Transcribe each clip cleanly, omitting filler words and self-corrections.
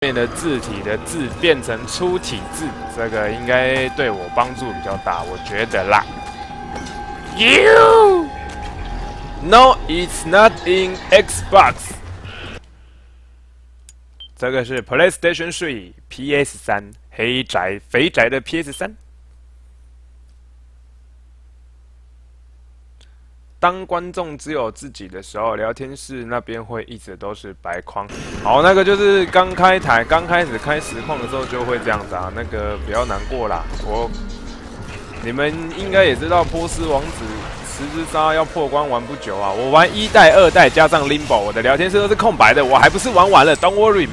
面的字体的字变成粗体字，这个应该对我帮助比较大，我觉得啦。You No, it's not in Xbox。这个是 PlayStation 3 PS3 黑宅肥宅的 PS3。当观众只有自己的时候，聊天室那边会一直都是白框。好，那个就是刚开始开实况的时候就会这样子啊，那个不要难过啦。你们应该也知道波斯王子。10只杀要破关玩不久啊！我玩1代、2代加上 Limbo， 我的聊天室都是空白的，我还不是玩完了 ？Don't worry,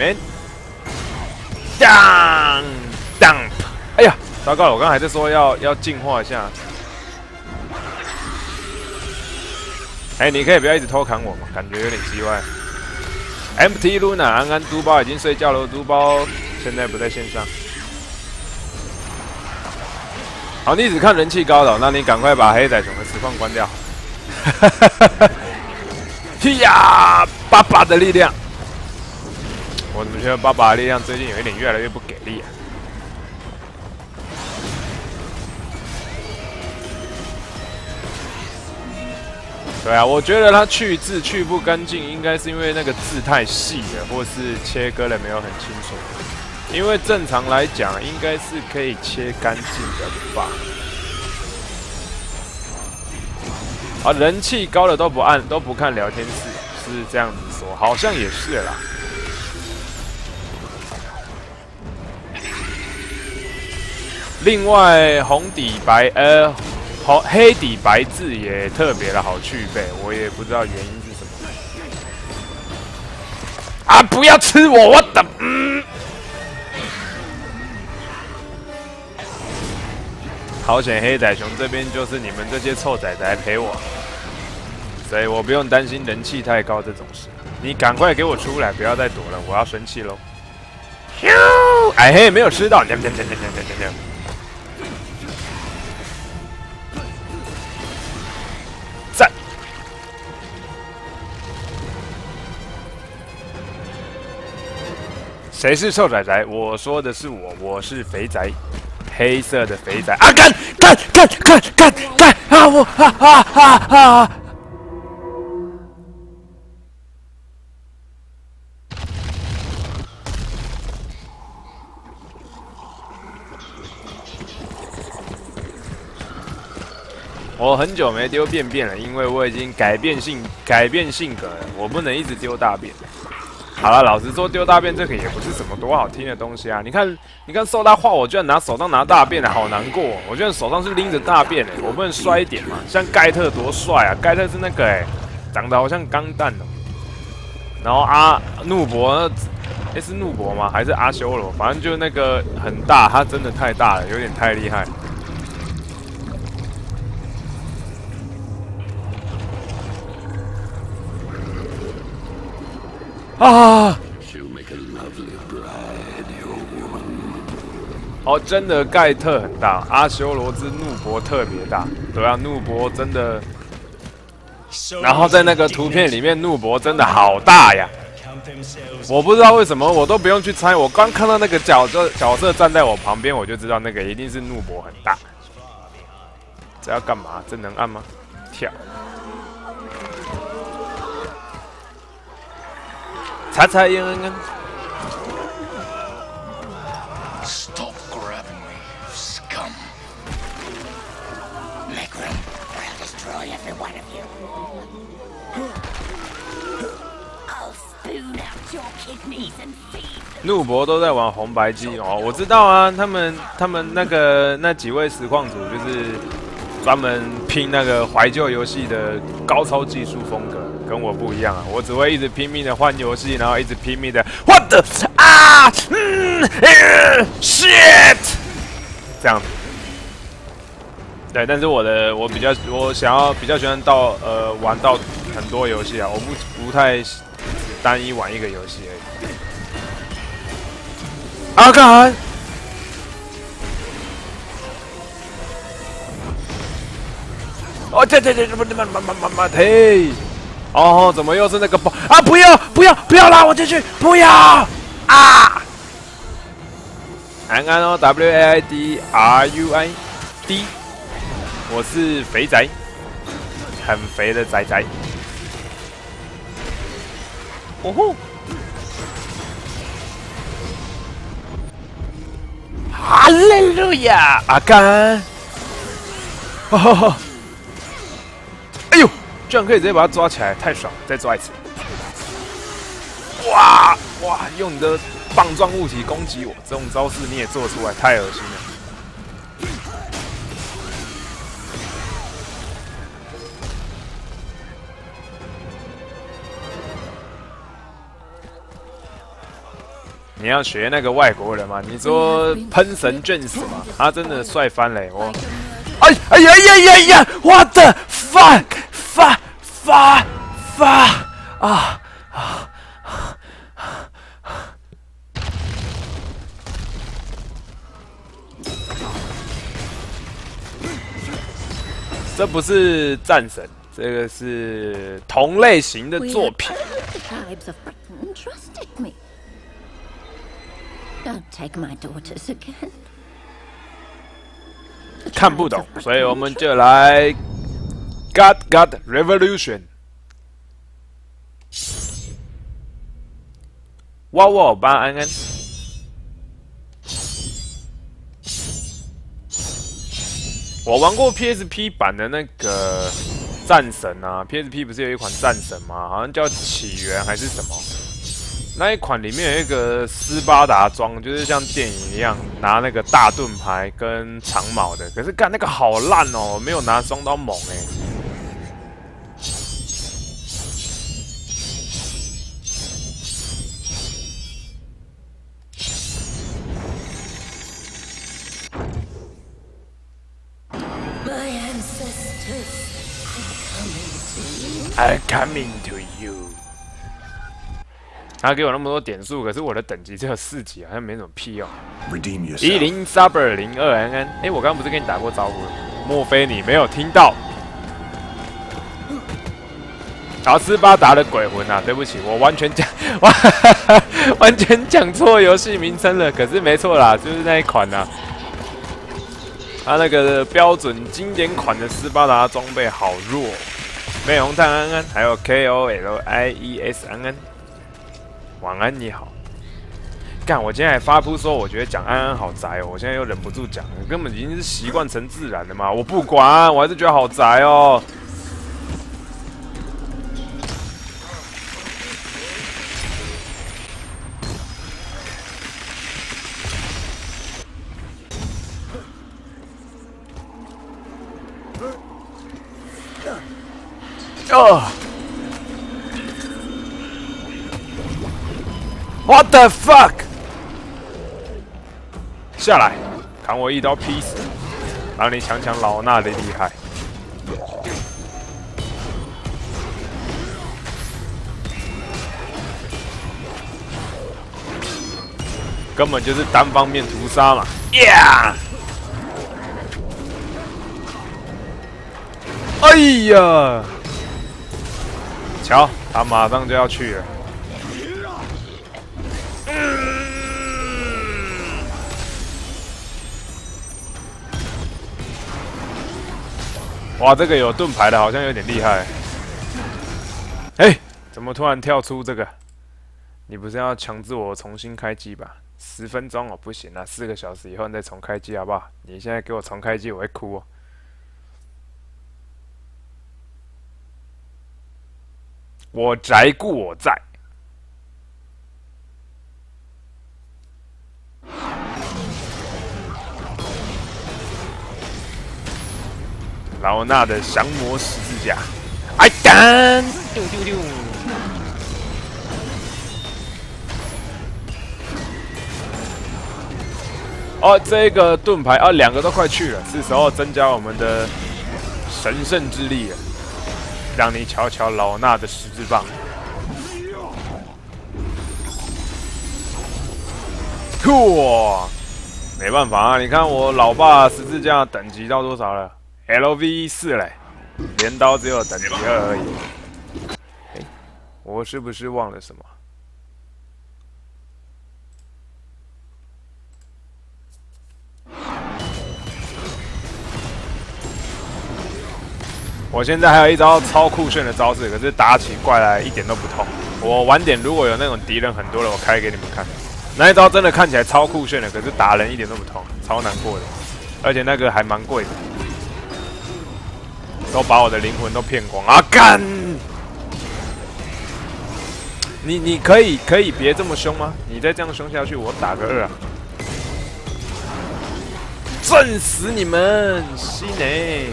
man。Dump！ 哎呀，糟糕了！我刚才还在说要净化一下。哎，你可以不要一直偷砍我吗？感觉有点奇怪。MT Luna， 安安嘟包已经睡觉了，嘟包现在不在线上。好，你只看人气高的，那你赶快把黑仔熊的实况关掉。嘿呀，爸爸的力量！我怎么觉得爸爸的力量最近有一点越来越不给力啊？对啊，我觉得他去字去不干净，应该是因为那个字太细了，或是切割的没有很清楚。因为正常来讲，应该是可以切干净的吧？啊，人气高的都不看聊天室，是这样子说，好像也是啦。另外，黑底白字也特别的好去背，我也不知道原因是什么。啊！不要吃我的好险，黑仔熊这边就是你们这些臭仔仔陪我，所以我不用担心人气太高这种事。你赶快给我出来，不要再躲了，我要生气喽！哎嘿，没有吃到，赞！谁是臭仔仔？我说的是我是肥仔。黑色的肥仔啊！干啊！我啊！我很久没丢便便了，因为我已经改变性格了，我不能一直丢大便。好了，老实说，丢大便这个也不是什么多好听的东西啊！你看受他画，我居然手上拿大便了，好难过哦！我居然手上是拎着大便我不能摔一点嘛？像盖特多帅啊！盖特是那个长得好像钢弹哦。然后怒博，是怒博吗？还是阿修罗？反正就那个很大，他真的太大了，有点太厉害。啊！哦，真的盖特很大，阿修罗之怒博特别大，对啊，怒博真的。然后在那个图片里面，怒博真的好大呀！我不知道为什么，我都不用去猜，我刚看到那个角色站在我旁边，我就知道那个一定是怒博很大。这要干嘛？这能按吗？跳。擦擦烟烟。Stop grabbing me, scum. Make room, or I'll destroy every one of you. I'll spoon out your kidneys and feed. 怒博都在玩红白机哦，我知道啊，他们那几位实况组就是专门拼那个怀旧游戏的高超技术风格。跟我不一样啊，我只会一直拼命的换游戏，然后一直拼命的 What the shit 这样子。对，但是我比较喜欢玩到很多游戏啊，我不太单一玩一个游戏而已。阿干！哦，这嘿！哦，怎么又是那个包啊？不要拉我进去！不要啊！ 安安哦 ，WAIDRUID，我是肥仔，很肥的仔仔。哦吼！哈利路亚！阿甘！哦，哎呦，居然可以直接把他抓起来，太爽了！再抓一次。哇！用你的棒状物体攻击我，这种招式你也做出来，太恶心了。你要学那个外国人吗？你说喷神卷死吗？他真的帅翻嘞！我，哎呀 ！What the fuck！ 啊！这不是战神，这个是同类型的作品。看不懂，所以我们就来 God Revolution。哇，班安安。我玩过 PSP 版的那个战神啊 ，PSP 不是有一款战神吗？好像叫起源还是什么？那一款里面有一个斯巴达装，就是像电影一样拿那个大盾牌跟长矛的，可是干那个好烂哦，没有拿双刀猛哎。I'm coming to you。他给我那么多点数，可是我的等级只有4级，好像没什么屁用。10 Saber 02安安，哎，我刚刚不是跟你打过招呼了？莫非你没有听到？然后斯巴达的鬼魂啊，对不起，我完全讲错游戏名称了。可是没错啦，就是那一款啊。他那个标准经典款的斯巴达装备好弱。绯红炭安安，还有 KOLIES 安安，晚安你好。干，我今天还发布说，我觉得讲安安好宅哦，我现在又忍不住讲了，根本已经是习惯成自然了嘛。我不管，我还是觉得好宅哦。What the fuck！ 下来，砍我一刀劈死，让你尝尝老衲的厉害。根本就是单方面屠杀嘛 ！Yeah！ 哎呀！瞧，他马上就要去了。哇，这个有盾牌的，好像有点厉害。哎，怎么突然跳出这个？你不是要强制我重新开机吧？10分钟哦，不行啊，4个小时以后你再重开机好不好？你现在给我重开机，我会哭哦。我宅故我在。老衲的降魔十字架，哎干！丢！哦，这个盾牌哦，2个都快去了，是时候增加我们的神圣之力了。让你瞧瞧老衲的十字棒。酷！没办法啊，你看我老爸十字架等级到多少了 ？LV 4嘞，镰刀只有等级2而已。哎，我是不是忘了什么？ 我现在还有一招超酷炫的招式，可是打起怪来一点都不痛。我晚点如果有那种敌人很多的，我开给你们看。那一招真的看起来超酷炫的，可是打人一点都不痛，超难过的。而且那个还蛮贵的，都把我的灵魂都骗光啊！干！你可以别这么凶吗？你再这样凶下去，我打个2啊！震死你们，西内！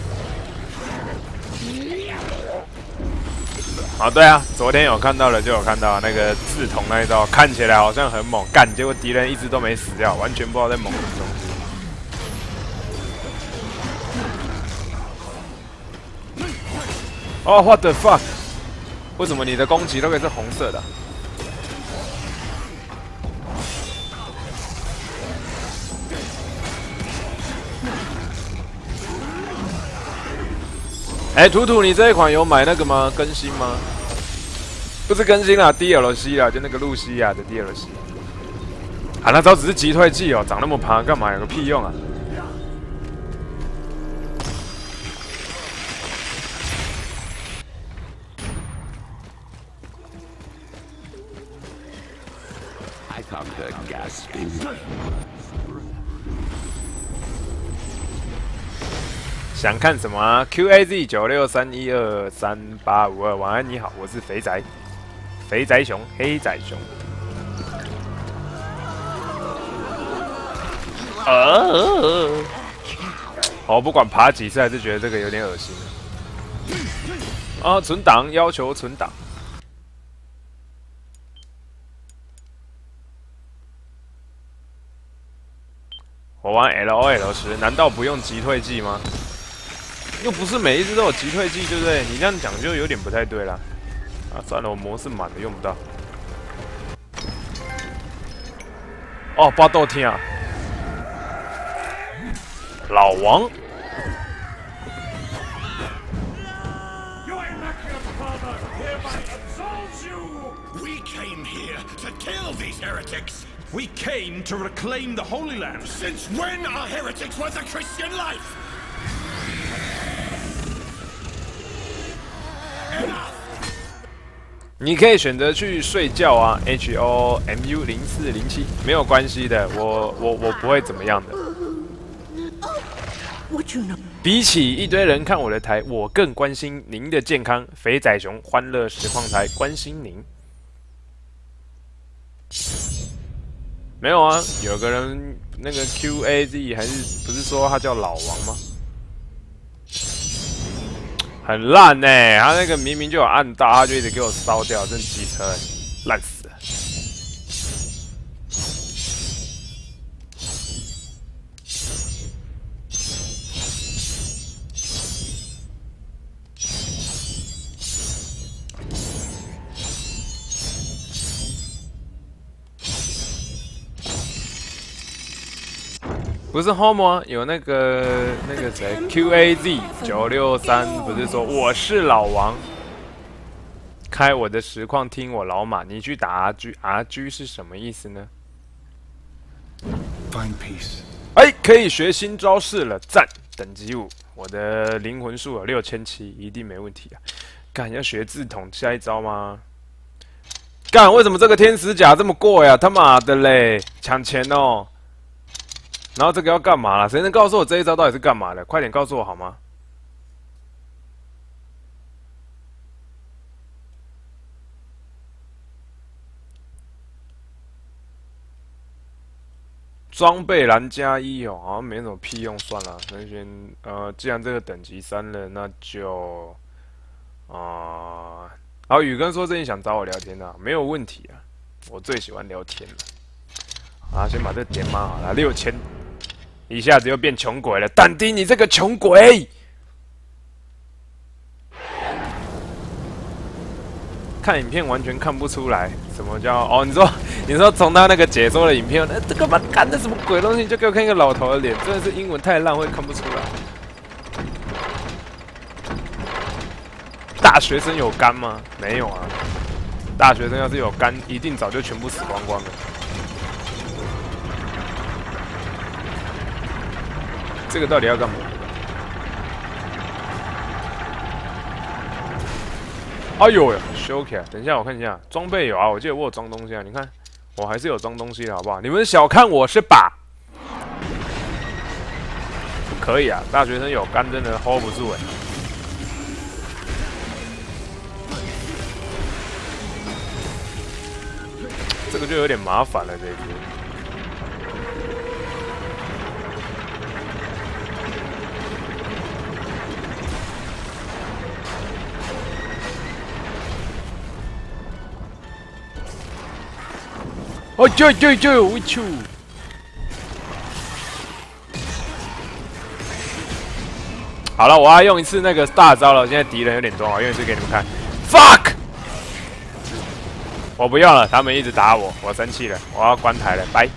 啊，对啊，昨天有看到了，就有看到那个刺瞳那一招，看起来好像很猛，干，结果敌人一直都没死掉，完全不知道在猛什么东西。哦 ，what the fuck？ 为什么你的攻击都可以是红色的？哎，图图，你这一款有买那个吗？更新吗？不是更新啦 ，DLC 啦，就那个露西亚的 DLC。啊，那招只是击退技哦，长那么胖干嘛？有个屁用啊！想看什么啊 ？QAZ9631238522，晚安，你好，我是肥仔，肥仔熊，黑仔熊。我不管爬几次，还是觉得这个有点恶心。啊，存档要求存档。我玩 LOL10，难道不用击退技吗？又不是每一只都有击退技，对不对？你这样讲就有点不太对啦。啊，算了，我模式满了，用不到。哦，巴豆天啊！老王。 We came to reclaim the Holy Land. Since when are heretics worth a Christian life? Enough. 你可以选择去睡觉啊 ，HOMU0407 没有关系的，我不会怎么样的。比起一堆人看我的台，我更关心您的健康。肥仔熊欢乐实况台关心您。没有啊，有个人那个 QAZ 还是不是说他叫老王吗？很烂呢、欸，他那个明明就有按到，他就一直给我烧掉，真机车、欸，烂死了。不是 Homo 啊，有那个谁 QAZ963，不是说我是老王，开我的实况听我老马，你去打 RG 是什么意思呢？ Find peace。 哎，可以学新招式了，赞！等级5，我的灵魂数有6700，一定没问题啊！干，要学自捅下一招吗？干，为什么这个天使甲这么贵呀？他妈的嘞，抢钱哦！然后这个要干嘛啦？谁能告诉我这一招到底是干嘛的？快点告诉我好吗？装备栏加1哦，好像没什么屁用，算了。那先既然这个等级3了，那就好，宇哥说最近想找我聊天啊，没有问题啊，我最喜欢聊天了。啊，先把这点满好了，6000。一下子又变穷鬼了，但丁，你这个穷鬼！看影片完全看不出来什么叫哦，你说从他那个解说的影片，这个妈干的什么鬼东西？就给我看一个老头的脸，真的是英文太烂，会看不出来。大学生有肝吗？没有啊，大学生要是有肝，一定早就全部死光光了。这个到底要干嘛？ 哎呦呦，修起来！等一下，我看一下装备有啊，我记得我有装东西啊。你看，我还是有装东西的，好不好？你们小看我是把，可以啊，大学生有肝真的 hold 不住哎。这个就有点麻烦了，这一局。哦，就，我去！好了，我要用一次那个大招了。现在敌人有点多，我用一次给你们看。Fuck！ 我不要了，他们一直打我，我生气了，我要关台了，拜。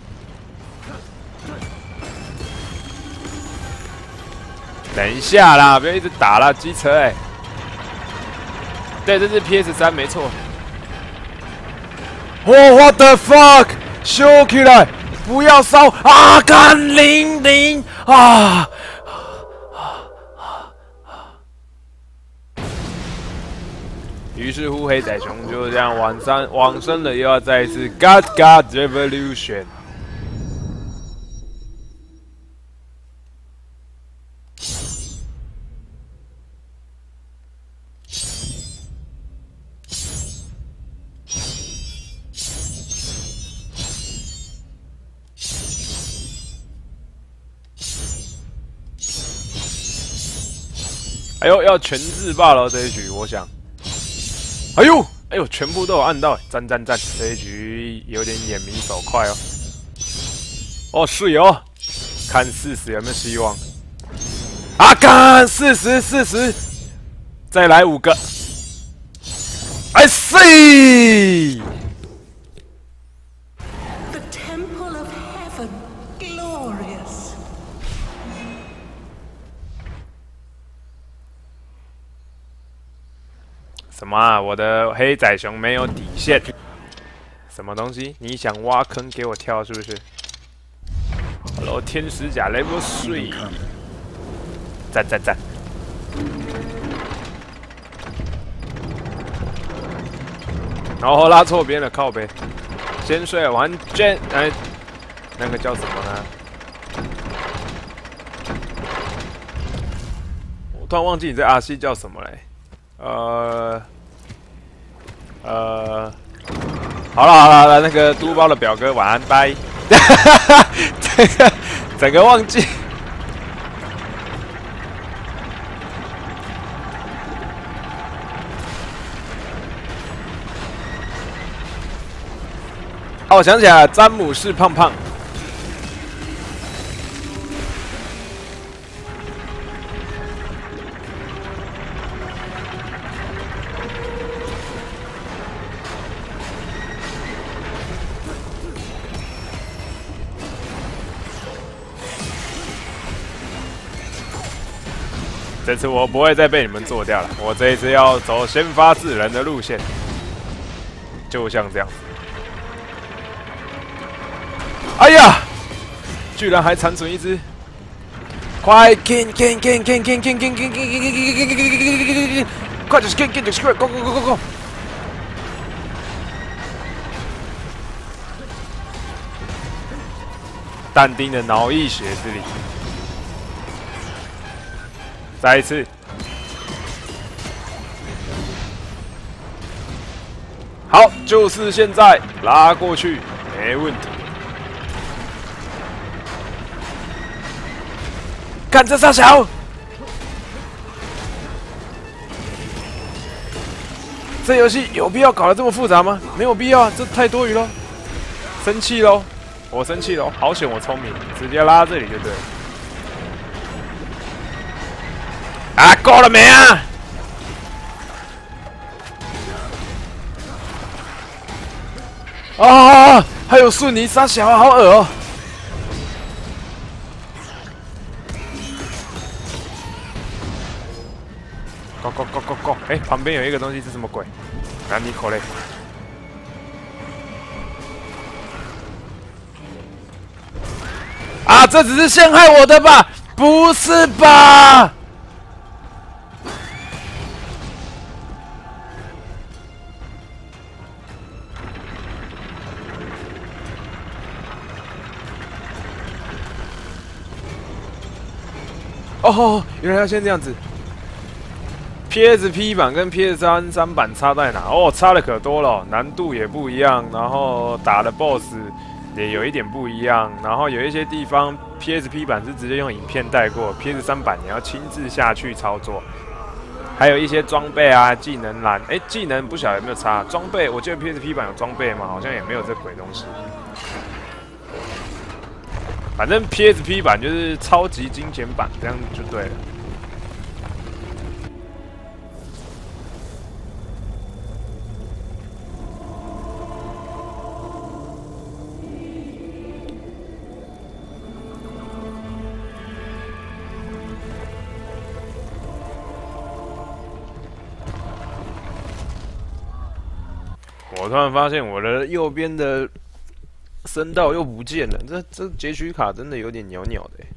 等一下啦，不要一直打啦，机车哎。对，这是 PS3没错。哦 ，What the fuck！ 修起来，不要烧啊！干00啊！于是乎，黑仔熊就这样往生了，又要再一次 God Revolution。哎呦，要全自爆了这一局，我想。哎呦，全部都有按到，赞！这一局有点眼明手快哦。哦，是有，看40有没有希望。啊，干40，再来5个。I see。 The temple of heaven, glorious. 什么啊？我的黑仔熊没有底线。什么东西？你想挖坑给我跳是不是 ？Hello， 天使甲 Level 3，赞！然后拉错边了，靠背。先睡完卷，哎，那个叫什么呢？我突然忘记你这 RC 叫什么嘞？好了，那个督包的表哥晚安，拜。整个忘记。哦，我想起来了，詹姆士胖胖。这次我不会再被你们做掉了，我这一次要走先发制人的路线，就像这样。哎呀，居然还残存一只！快 ，can， 快点 ，go！ 但丁的脑溢血之力。再一次，好，就是现在拉过去，没问题。看这傻小，这游戏有必要搞得这么复杂吗？没有必要啊，这太多余了。生气喽，我生气喽，好险我聪明，直接拉这里就对了。啊，够了没啊？啊，还有顺尼杀小，好恶哦！go！ 哎，旁边有一个东西是什么鬼？南尼口嘞！啊，这只是陷害我的吧？不是吧？ 哦，原来要先这样子。PSP 版跟 PS3版差在哪？哦，差的可多了，难度也不一样，然后打的 BOSS 也有一点不一样，然后有一些地方 PSP 版是直接用影片带过，PS3版你要亲自下去操作。还有一些装备啊、技能栏，技能不晓得有没有差。装备我记得 PSP 版有装备吗？好像也没有这鬼东西。反正 PSP 版就是超级精简版，这样就对了。我突然发现我的右边的声道又不见了，这截取卡真的有点鸟鸟的。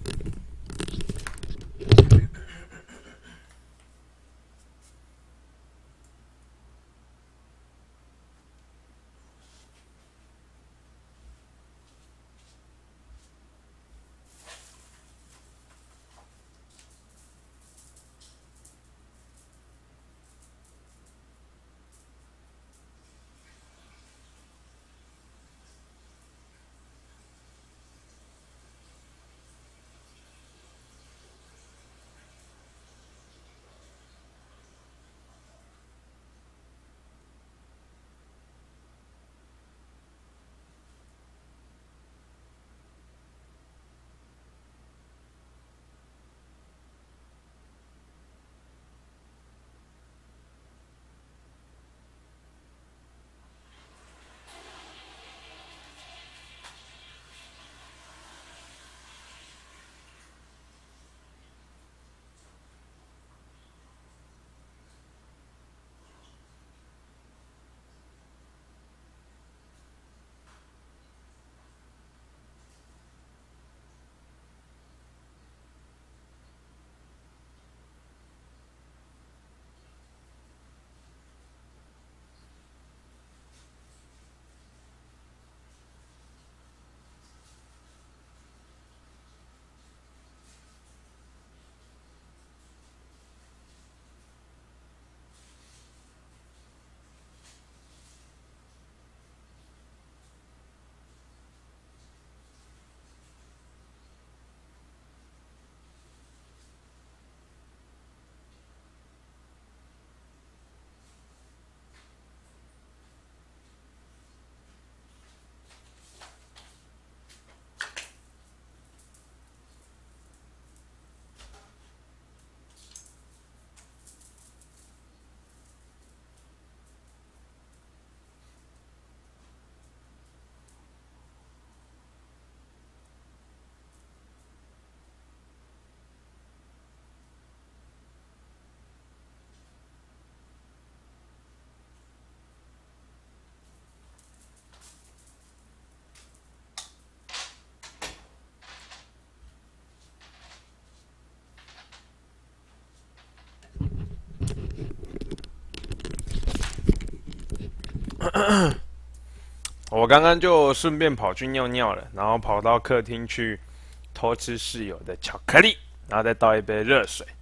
我刚刚就顺便跑去尿尿了，然后跑到客厅去偷吃室友的巧克力，然后再倒一杯热水。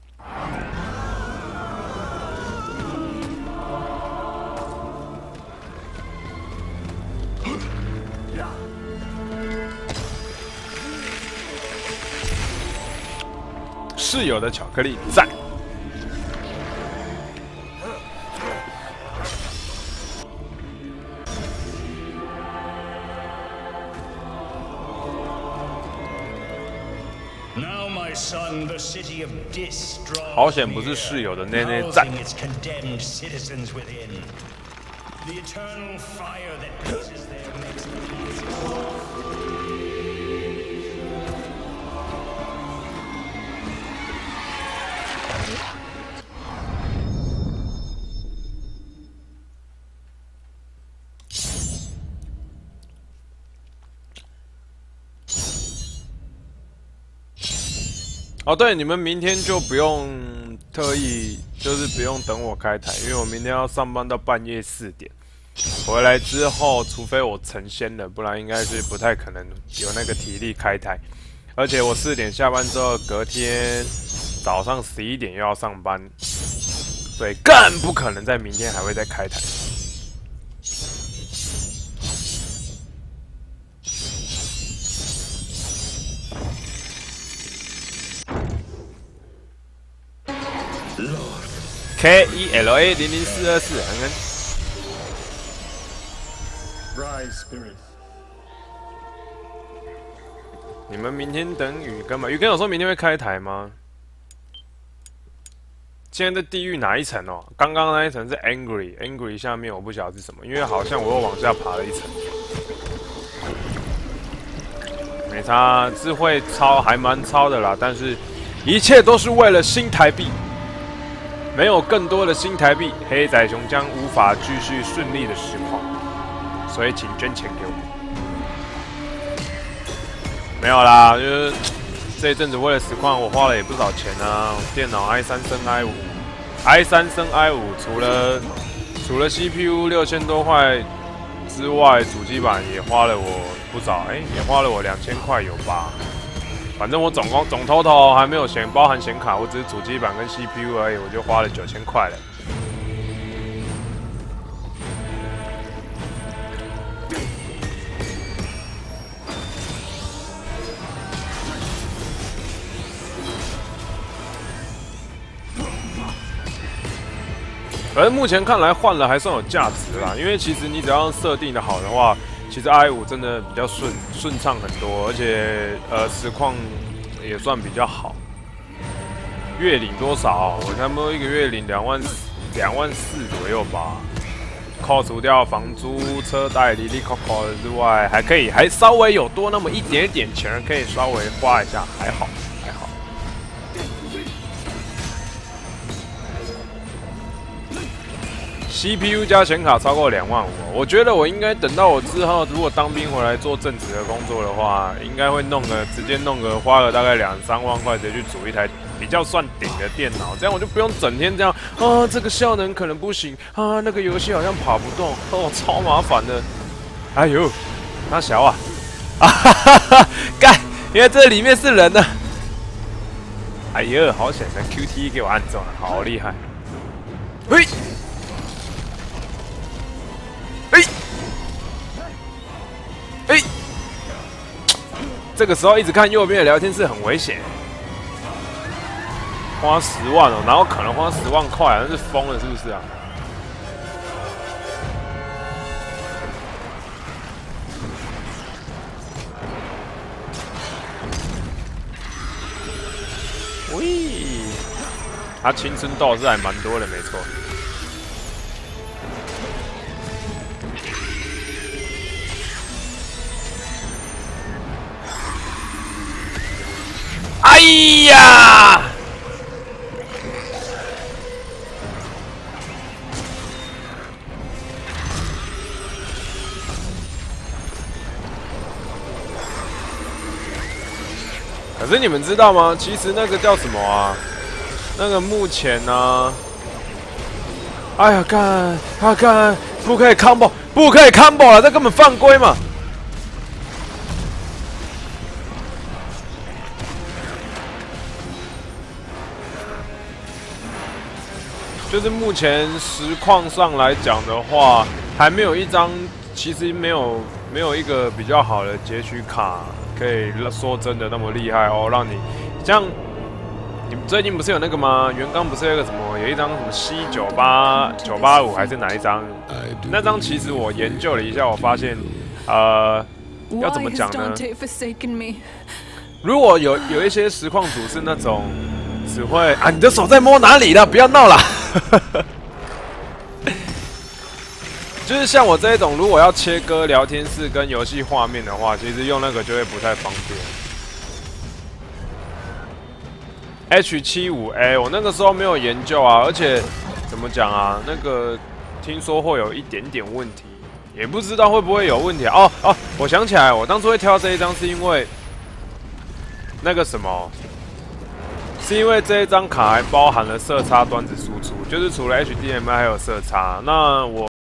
室友的巧克力赞。好险不是室友的内内赞。哦，对，你们明天就不用特意，就是不用等我开台，因为我明天要上班到半夜4点。回来之后，除非我成仙了，不然应该是不太可能有那个体力开台。 而且我4点下班之后，隔天早上11点又要上班，所以更不可能在明天还会再开台。KELA 00424，恩恩。 Rise, spirit. 你们明天等雨根吗？雨根有说明天会开台吗？现在在地狱哪一层哦？刚刚那一层是 Angry 下面我不晓得是什么，因为好像我又往下爬了一层。没差，智慧超还蛮超的啦，但是一切都是为了新台币。没有更多的新台币，黑仔熊将无法继续顺利的实况，所以请捐钱给我。 没有啦，就是这一阵子为了实况，我花了也不少钱啊。电脑 i3 升 i5 升 i5， 除了 CPU 6000多块之外，主机板也花了我不少，也花了我2000块有吧。反正我总 total 还没有包含显卡，我只是主机板跟 CPU 而已，我就花了9000块了。 而目前看来换了还算有价值啦，因为其实你只要设定的好的话，其实 i5 真的比较顺畅很多，而且实况也算比较好。月领多少？我差不多一个月领2万4左右吧，扣除掉房租、车贷、哩哩扣扣之外，还稍微有多那么一点点钱，可以稍微花一下，还好。 CPU 加显卡超过2万5，我觉得我应该等到我之后，如果当兵回来做正职的工作的话，应该会直接花个大概2、3万块，直接去组一台比较算顶的电脑，这样我就不用整天这样啊，这个效能可能不行啊，那个游戏好像跑不动，哦，超麻烦的。哎呦，那小啊，啊哈哈哈，干，原来这里面是人呢。哎呦，好险的 QT 给我按中了，好厉害。嘿。 这个时候一直看右边的聊天室很危险，花10万哦，哪有可能花10万块啊？那是疯了是不是啊？喂，他青春斗士还蛮多的，没错。 哎呀！可是你们知道吗？其实那个叫什么啊？那个目前呢、啊？哎呀，干！不可以 combo， 不可以 combo 了，这根本犯规嘛！ 就是目前实况上来讲的话，还没有一张，其实没有一个比较好的截取卡，可以说真的那么厉害哦，让你像你们最近不是有那个吗？元刚不是有个什么，有一张什么 C985还是哪一张？那张其实我研究了一下，我发现，要怎么讲呢？如果有一些实况组是那种。 只会啊！你的手在摸哪里了？不要闹了。就是像我这一种，如果要切割聊天室跟游戏画面的话，其实用那个就会不太方便。H75A， 我那个时候没有研究啊，而且怎么讲啊？那个听说会有一点点问题，也不知道会不会有问题啊。哦，我想起来，我当初会挑这一张是因为那个什么。 是因为这一张卡还包含了色差端子输出，就是除了 HDMI 还有色差。那我